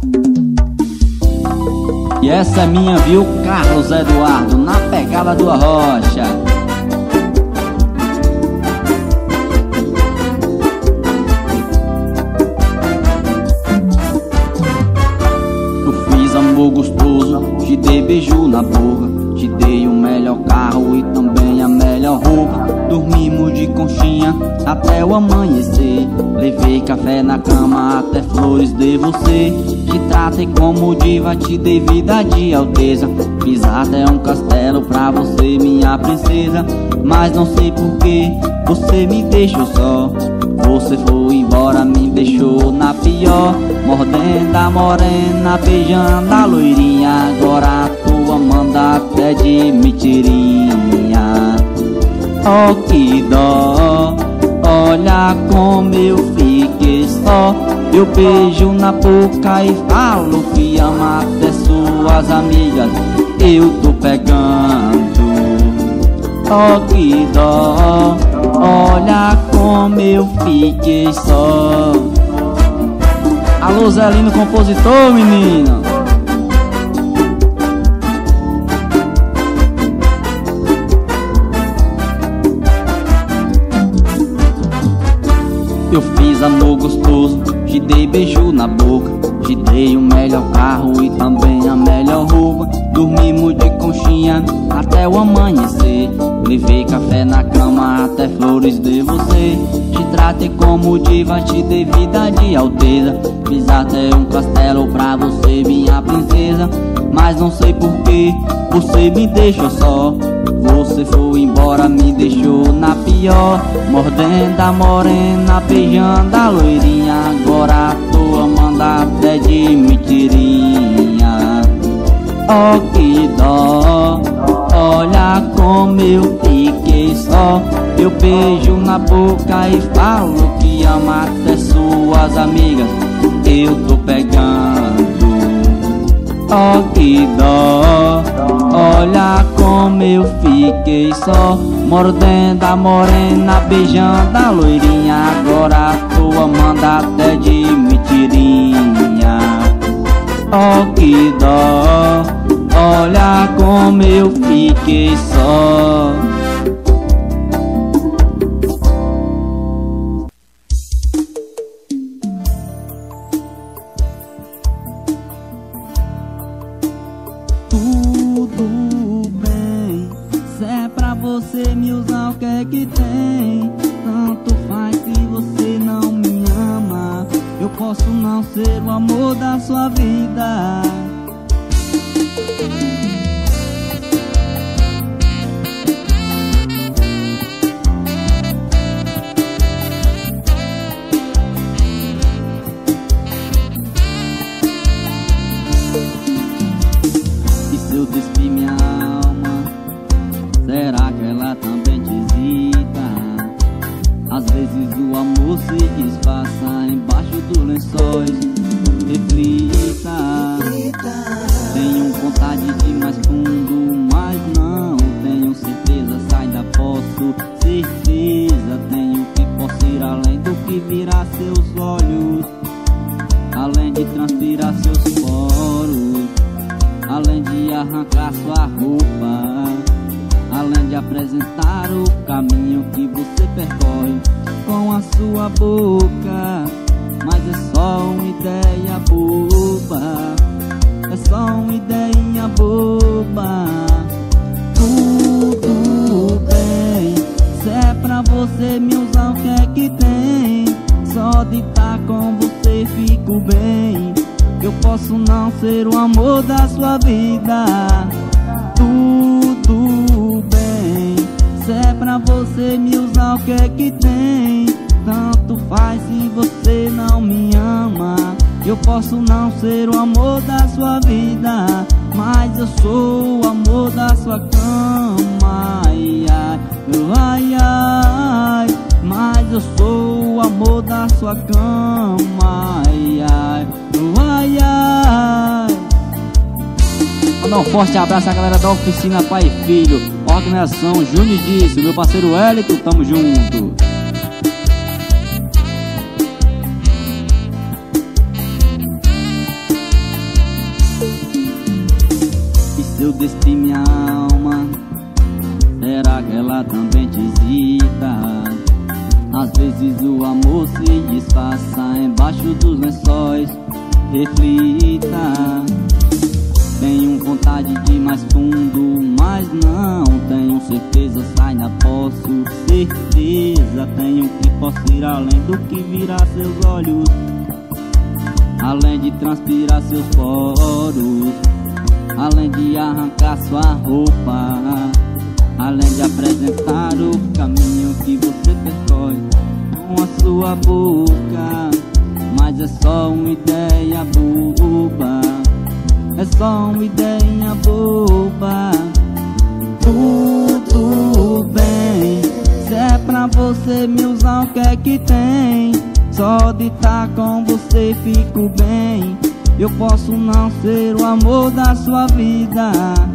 E essa é minha, viu? Carlos Eduardo, na pegada do Arrocha. Eu fiz amor gostoso, te dei beijo na boca, te dei o melhor carro e também a melhor roupa. Dormimos de conchinha até o amanhecer. Levei café na cama, até flores de você. Te tratei como diva, te dei vida de alteza. Fiz até um castelo pra você, minha princesa. Mas não sei porquê, você me deixou só. Você foi embora, me deixou na pior. Mordendo a morena, beijando a loirinha. Agora tô amando até de mentirinha. Oh, que dó, olha como eu fiquei só. Eu beijo na boca e falo que ama até suas amigas. Eu tô pegando. Oh, que dó, olha como eu fiquei só. Alô, Zelino, compositor, menina. Eu fiz amor gostoso, te dei beijo na boca, te dei o melhor carro e também a melhor roupa. Dormimos de conchinha até o amanhecer. Levei café na cama, até flores de você. Te tratei como diva, te dei vida de alteza. Fiz até um castelo pra você, minha princesa. Mas não sei porquê, você me deixou só. Você foi embora, me deixou na pior. Mordendo a morena, beijando a loirinha. Agora tô amando até de mentirinha. Oh, que dó, olha como eu fiquei só. Eu beijo na boca e falo que ama até suas amigas. Eu tô pegando. Oh, que dó, olha como eu fiquei só. Mordendo a morena, beijando a loirinha. Agora tô amando até de mentirinha. Oh, que dó, olha como eu fiquei só. Tudo bem, se é pra você me usar, o que é que tem? Tanto faz se você não me ama. Eu posso não ser o amor da sua vida. E se eu despir minha alma, será que ela também te hesita? Às vezes o amor se disfarça embaixo dos lençóis. Reflita. Tenho vontade de ir mais fundo, mas não tenho certeza. Ainda posso certeza. Tenho que posso ir além do que virar seus olhos, além de transpirar seus poros, além de arrancar sua roupa, além de apresentar o caminho que você percorre com a sua boca. Mas é só uma ideia boba, é só uma ideinha boba. Tudo bem, se é pra você me usar, o que é que tem? Só de estar com você fico bem. Eu posso não ser o amor da sua vida. Tudo bem, se é pra você me usar, o que é que tem? Tanto faz se você não me ama. Eu posso não ser o amor da sua vida, mas eu sou o amor da sua cama. Ai, ai, ai, ai. Mas eu sou o amor da sua cama. Ai, ai, ai, ai. Mandar um forte abraço à galera da oficina Pai e Filho, organização Júnior Disse, meu parceiro Hélito, tamo junto. eu despedi minha alma. Será que ela também te hesita? Às vezes o amor se disfarça embaixo dos lençóis. Reflita. Tenho vontade de ir mais fundo, mas não tenho certeza, sai na posso certeza. Tenho que posso ir além do que virar seus olhos, além de transpirar seus poros, além de arrancar sua roupa, além de apresentar o caminho que você percorre com a sua boca. Mas é só uma ideia boba, é só uma ideia boba. Tudo bem, se é pra você me usar, o que é que tem? Só de estar com você fico bem. Eu posso não ser o amor da sua vida.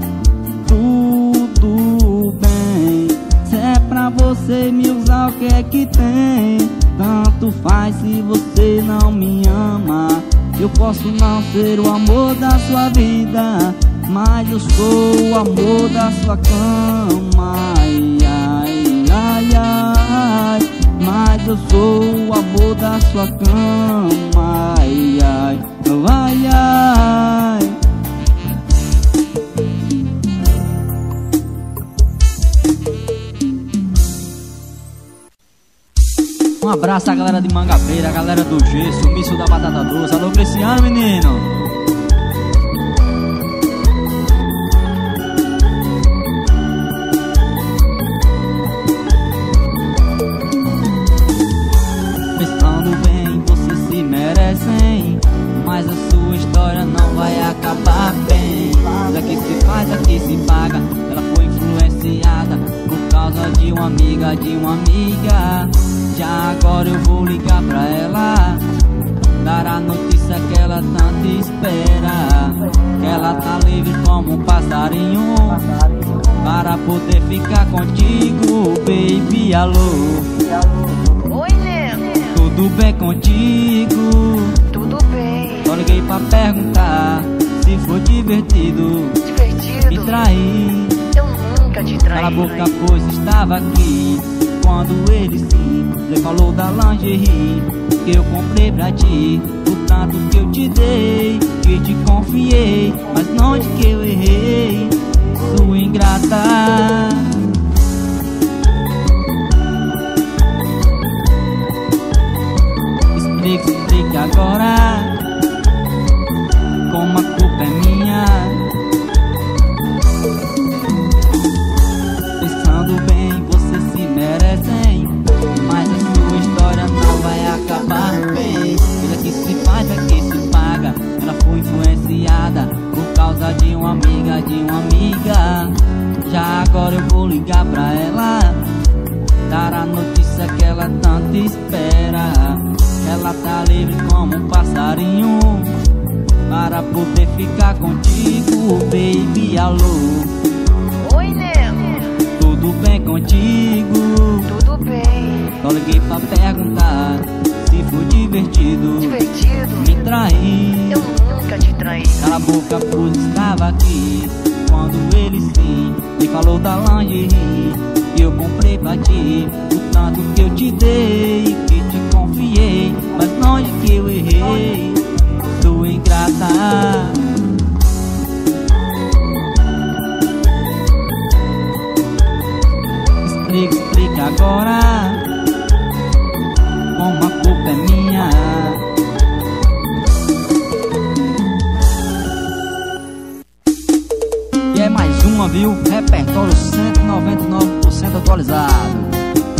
Tudo bem, se é pra você me usar, o que é que tem? Tanto faz se você não me ama. Eu posso não ser o amor da sua vida, mas eu sou o amor da sua cama. Ai, ai, ai, ai. Mas eu sou o amor da sua cama. Ai, ai, ai, ai. Um abraço à galera de Mangabeira, a galera do G, Sumiço da Batata Doce. Alô, Cristiano, menino. Pensando bem, vocês se merecem, mas a sua história não vai acabar bem. Daqui se faz, daqui se paga. Ela foi influenciada por causa de uma amiga, de uma amiga. Já agora eu vou ligar pra ela, dar a notícia que ela tanto espera. Que ela tá livre como um passarinho, para poder ficar contigo, baby. Alô. Oi, nego. Tudo bem contigo? Tudo bem. Só liguei pra perguntar se foi divertido. Divertido? Me trair. Eu nunca te traí. Cala a boca, pois estava aqui quando ele se falou da lingerie que eu comprei pra ti. O tanto que eu te dei, que te confiei, mas onde que eu errei, sua ingrata? Explica agora como a culpa é minha. Pensando bem, vocês se merecem, mas a sua história não vai acabar bem. Vida que se faz, aqui se paga. Ela foi influenciada por causa de uma amiga, de uma amiga. Já agora eu vou ligar pra ela, dar a notícia que ela tanto espera. Ela tá livre como um passarinho, para poder ficar contigo, baby. Alô. Oi, nego. Tudo bem contigo? Tudo bem. Só liguei pra perguntar se foi divertido. Divertido? Me trair. Eu nunca te traí. Cala a boca, pois estava aqui quando ele sim me falou da lingerie que eu comprei pra ti. O tanto que eu te dei, que te confiei, mas onde que eu errei, sua ingrata? Explica agora como a culpa é minha. E é mais uma, viu? Repertório 199% atualizado.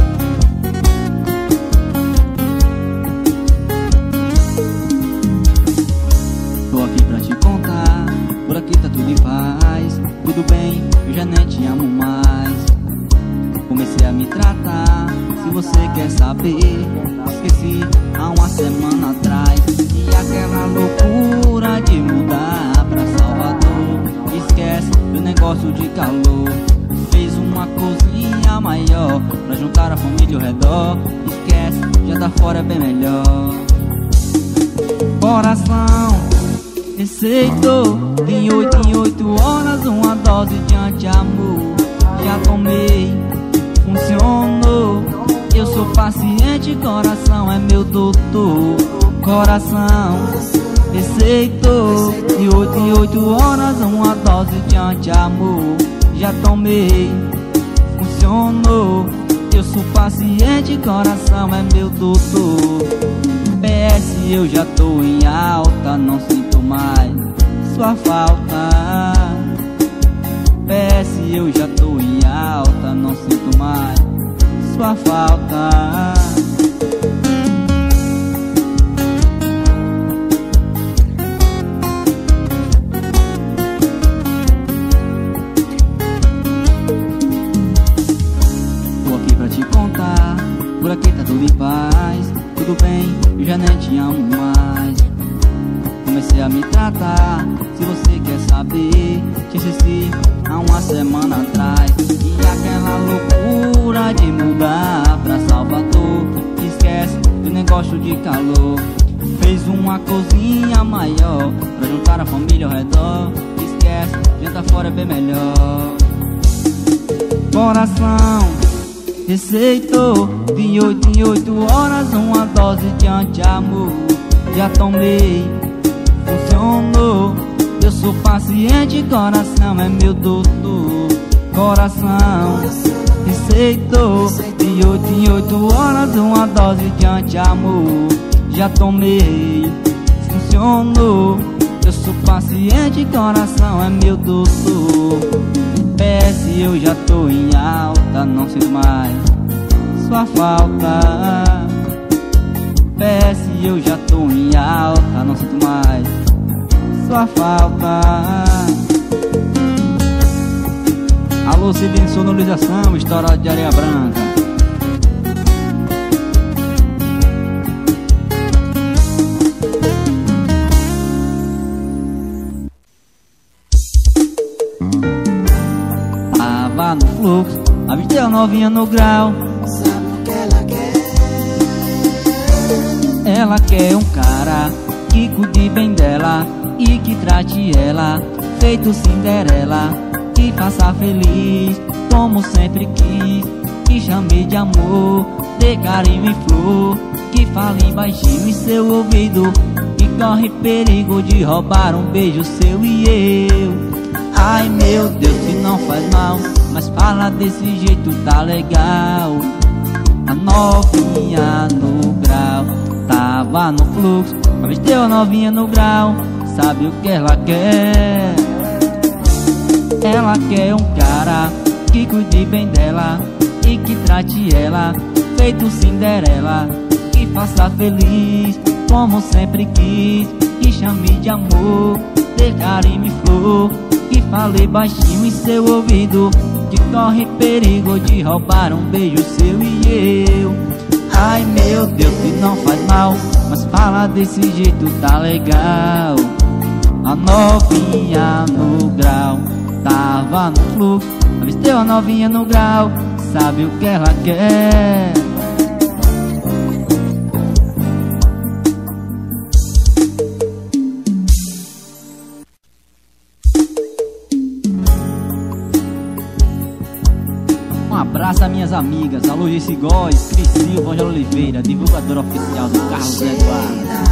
Tô aqui pra te contar, por aqui tá tudo em paz. Tudo bem, eu já nem te amo mais. Comecei a me tratar, se você quer saber, esqueci há uma semana atrás. E aquela loucura de mudar pra Salvador, esquece do negócio de calor. Fez uma cozinha maior pra juntar a família ao redor. Esquece, já tá fora é bem melhor. Coração, Receitou em 8 horas uma dose de anti-amor. Já tomei, funcionou. Eu sou paciente, coração é meu doutor. Coração receitou de 8 horas uma dose de anti-amor. Já tomei, funcionou. Eu sou paciente, coração é meu doutor. PS, eu já tô em alta, não sinto mais sua falta. PS, eu já tô em alta, não sinto mais sua falta. Tô aqui pra te contar, por aqui tá tudo em paz. Tudo bem, eu já nem te amo mais. Comecei a me tratar, se você quer saber, te esqueci há uma semana atrás. E aquela loucura de mudar pra Salvador, esquece, eu nem gosto de calor. Fez uma cozinha maior pra juntar a família ao redor. Esquece, jantar fora é bem melhor. Coração receitou de 8 horas uma dose de anti-amor. Já tomei, funcionou. Eu sou paciente, coração é meu doutor. Coração receitou de 8 horas uma dose de anti-amor. Já tomei, funcionou. Eu sou paciente, coração é meu doutor. PS, eu já tô em alta, não sinto mais sua falta. PS, eu já tô em alta, não sinto mais sua falta. Alô, Cidinho, sonorização, história de Areia Branca. Tava no fluxo, a bicha deu novinha no grau. Sabe o que ela quer? Ela quer um cara que cuide bem dela e que trate ela feito Cinderela, que faça feliz como sempre quis, que chame de amor, dê carinho e flor, que fale baixinho em seu ouvido, que corre perigo de roubar um beijo seu e eu. Ai meu Deus, se não faz mal, mas fala desse jeito tá legal. A novinha no grau tava no fluxo, mas deu a novinha no grau. Sabe o que ela quer? Ela quer um cara que cuide bem dela e que trate ela feito Cinderela, que faça feliz como sempre quis, que chame de amor, dê carinho e flor, que fale baixinho em seu ouvido, que corre perigo de roubar um beijo seu e eu. Ai meu Deus, se não faz mal, mas fala desse jeito tá legal. A novinha no grau tava no fluxo, avisteu a novinha no grau. Sabe o que ela quer? Um abraço a minhas amigas, alô Gissi Góes, Cris Silva, Angela Oliveira, divulgadora oficial do Carlos Eduardo.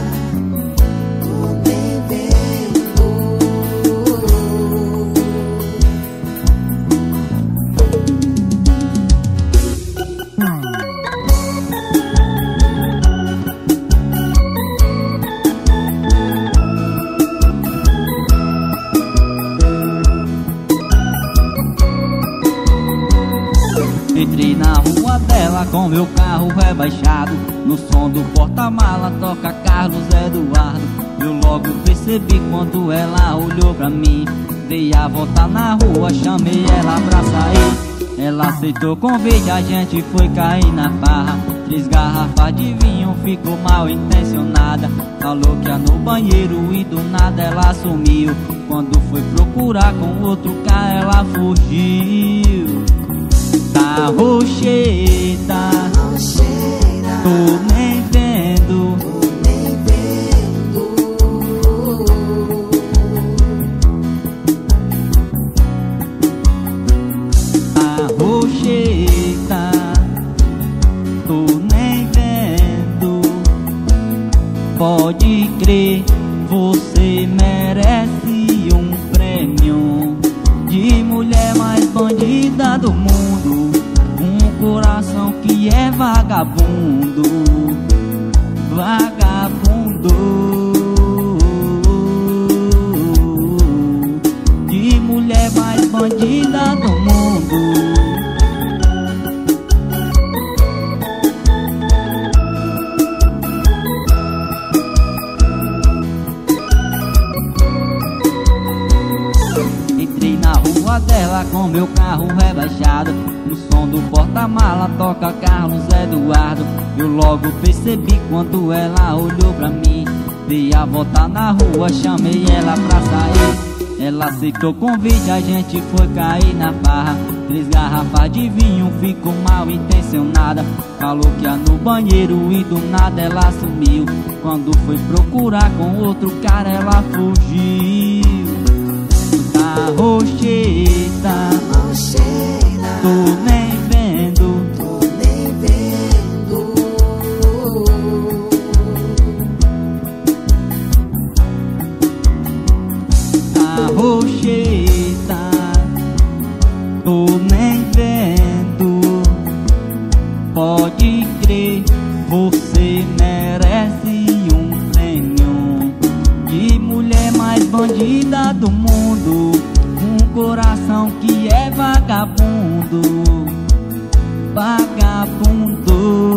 Entrei na rua dela com meu carro rebaixado, no som do porta-mala toca Carlos Eduardo. Eu logo percebi quando ela olhou pra mim. Dei a volta na rua, chamei ela pra sair. Ela aceitou o convite, a gente foi cair na farra. 3 garrafas de vinho, ficou mal intencionada. Falou que ia no banheiro e do nada ela sumiu. Quando foi procurar com outro cara ela fugiu. Tá rocheira, tô nem vendo. Pode crer, você merece um prêmio de mulher mais bandida do mundo. Um coração que é vagabundo, vagabundo. De mulher mais bandida do mundo. Dela com meu carro rebaixado, no som do porta-mala toca Carlos Eduardo. Eu logo percebi quando ela olhou pra mim. Dei a volta na rua, chamei ela pra sair. Ela aceitou o convite, a gente foi cair na farra. 3 garrafas de vinho, ficou mal intencionada. Falou que ia no banheiro e do nada ela sumiu. Quando foi procurar com outro cara ela fugiu. Rocheta, tô nem vendo, a rocheta, tô nem vendo. Pode crer, você merece um prêmio de mulher mais bandida do mundo. Coração que é vagabundo, vagabundo.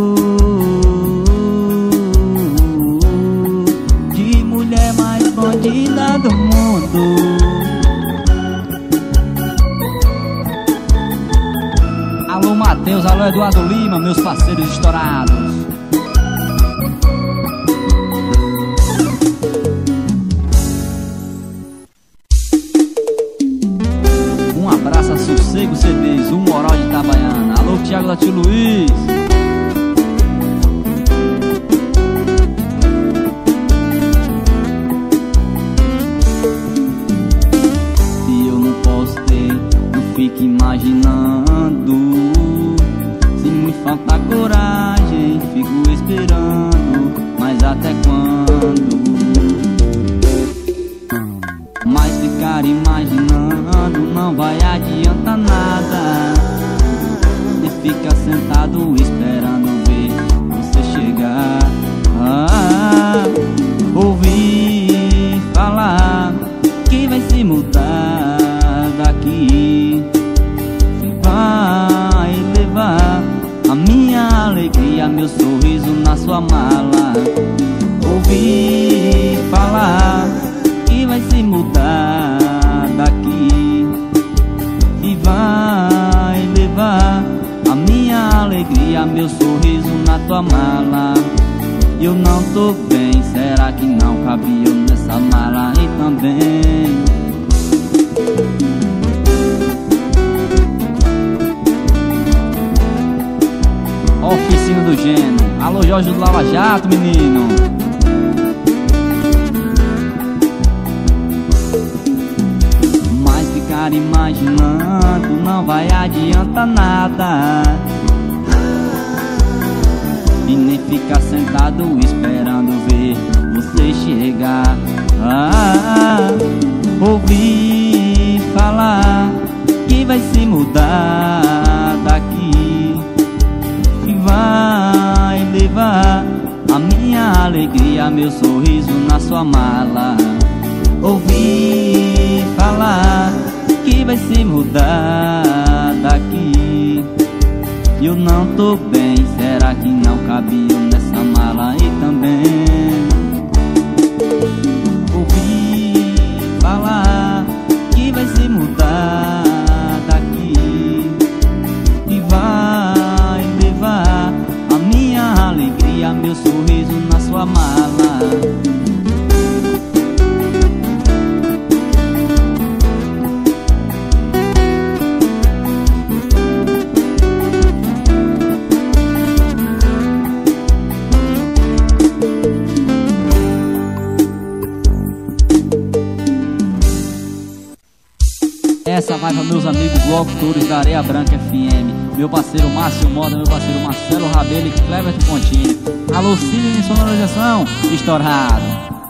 De mulher mais bandida do mundo. Alô Matheus, alô Eduardo Lima, meus parceiros estourados. Sossego CDs, o Moral de Itabaiana. Alô Thiago da Tio Luiz. Se eu não posso ter, não fique imaginando. Se me falta coragem, fico esperando. Mas até quando? Mas ficar imaginando não vai adiantar nada. E fica sentado esperando ver você chegar. Ouvi falar que vai se mudar daqui. Vai levar a minha alegria, meu sorriso na sua mala. Ouvi falar que vai se mudar daqui e vai levar a minha alegria, meu sorriso na tua mala. Eu não tô bem, será que não cabia eu nessa mala aí também? Oficina do Gênio. Alô Jorge do Lava Jato, menino. Imaginando não vai adiantar nada. E nem ficar sentado esperando ver você chegar. Ouvi falar que vai se mudar daqui e vai levar a minha alegria, meu sorriso na sua mala. Ouvi falar que vai se mudar daqui. Eu não tô bem, será que não cabia nessa mala aí também? Ouvi falar que vai se mudar daqui e vai levar a minha alegria, meu sorriso na sua mala. Essa vai para meus amigos locutores da Areia Branca FM. meu parceiro Márcio Moda, meu parceiro Marcelo Rabelo e Cleber Pontinho. Alô, Cine em sonorização, estourado.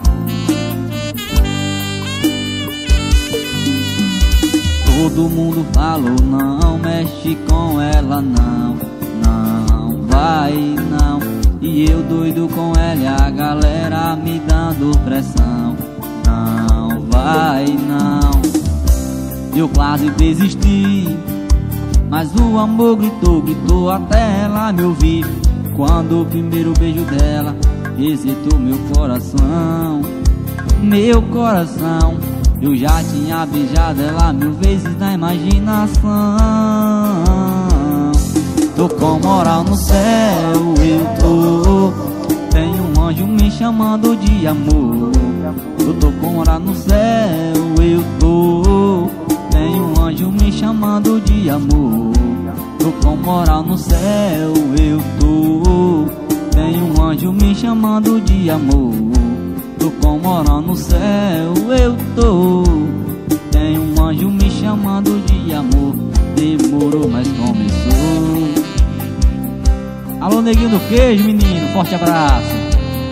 Todo mundo falou, não mexe com ela, não, não vai, não. E eu doido com ela e a galera me dando pressão. Não vai, não. Eu quase desisti, mas o amor gritou, gritou até ela me ouvir. Quando o primeiro beijo dela excitou meu coração. Meu coração, eu já tinha beijado ela 1000 vezes na imaginação. Tô com moral no céu, eu tô. Tem um anjo me chamando de amor. Eu tô com moral no céu, eu tô. Tem um anjo me chamando de amor. Tô com moral no céu, eu tô. Tem um anjo me chamando de amor. Tô com moral no céu, eu tô. Tem um anjo me chamando de amor. Demorou, mas começou. Alô, neguinho do queijo, menino, forte abraço.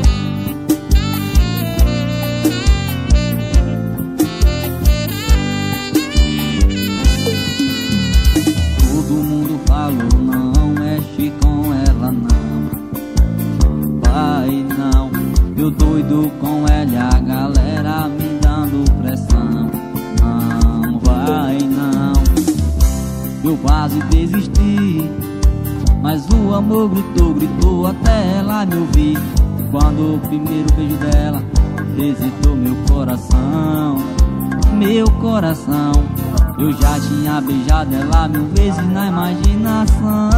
Todo mundo falou, não mexe com ela, não vai, não. Eu doido com ela e a galera me dando pressão. Não vai, não. Eu quase desisti, mas o amor gritou, gritou até ela me ouvir. Quando o primeiro beijo dela excitou meu coração. Meu coração, eu já tinha beijado ela 1000 vezes na imaginação.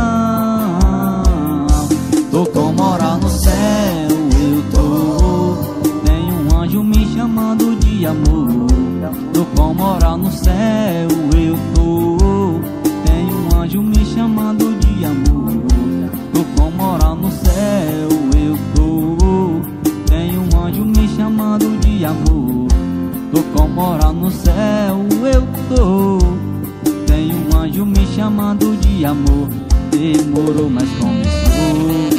Tô com moral no céu, eu tô. Tem um anjo me chamando de amor. Tô com moral no céu, eu tô. Tem um anjo me chamando de amor. Tô com moral no céu, eu tô. Tem um anjo me chamando de amor. Tô com moral no céu, eu tô. Tem um anjo me chamando de amor. Demorou, mas começou.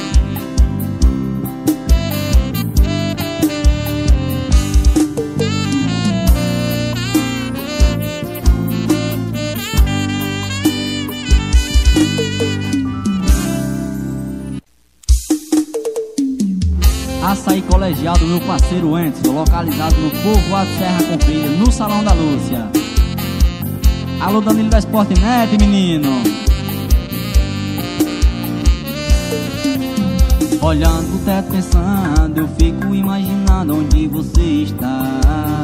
Açaí Colegial do meu parceiro Anderson, localizado no povoado Serra Comprida, no Salão da Lúcia. Alô, Danilo da Sportnet, menino. Olhando pro teto pensando, eu fico imaginando onde você está.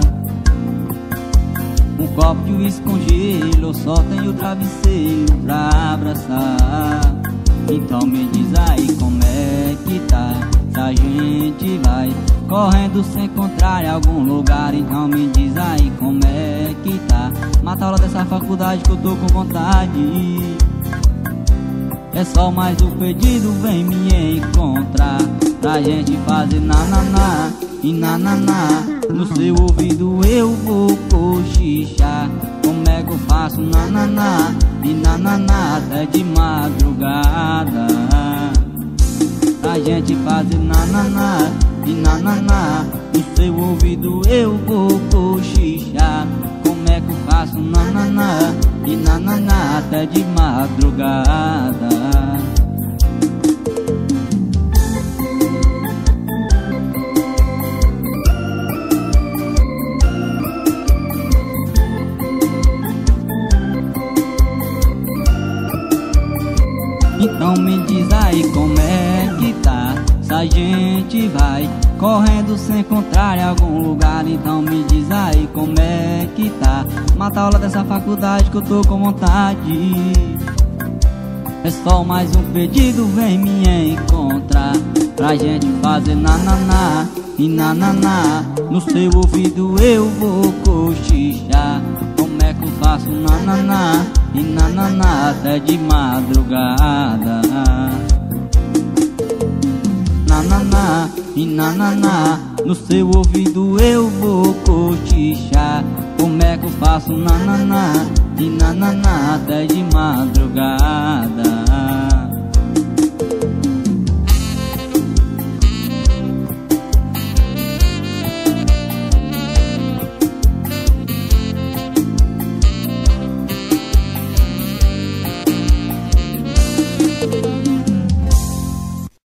Um copo de uísque com gelo, eu só tenho travesseiro pra abraçar. Então me diz aí como é que tá. Se a gente vai correndo se encontrar em algum lugar, então me diz aí como é que tá. Mata a aula dessa faculdade que eu tô com vontade. É só mais um pedido, vem me encontrar. Pra gente fazer nananá e nananá. No seu ouvido eu vou cochichar. Como é que eu faço nananá e nananá até de madrugada. Pra gente fazer nananá e nananá. No seu ouvido eu vou cochichar. Como é que eu faço nananá e nananá até de madrugada. Então me diz aí como é que tá. Se a gente vai correndo se encontrar em algum lugar, então me diz aí como é que tá. Mata a aula dessa faculdade que eu tô com vontade. É só mais um pedido, vem me encontrar. Pra gente fazer nananá e nananá. No seu ouvido eu vou cochichar. Como é que eu faço nananá e nananá até de madrugada. Nananá e nananá. No seu ouvido eu vou cochichar. Como é que eu faço nananá e nananá até de madrugada.